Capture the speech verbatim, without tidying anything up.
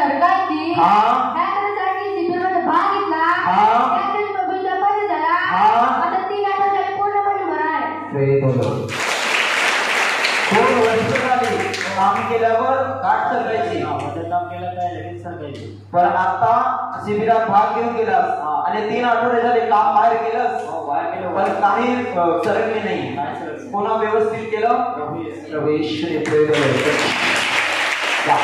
सरकायची हा त्यासाठी शिबिरामध्ये भाग घेतला हा त्यातून मोबाईलचा पैसे झाला हा आता तीन आठवड्याला पूर्णपणे भराय ते बोलो दोन वर्ष झाली काम केल्यावर गाठ सरकायची काम केलं काय लगेच सरकायची पण आता शिबिरात भाग घेऊन गेलास आणि तीन आठवडे झाले काम बाहेर केलंस बाहेर केलं पण काही सरकले नाही काय सरकले पुन्हा व्यवस्थित केलं प्रभू येशू प्रभू येशूने प्रेरणा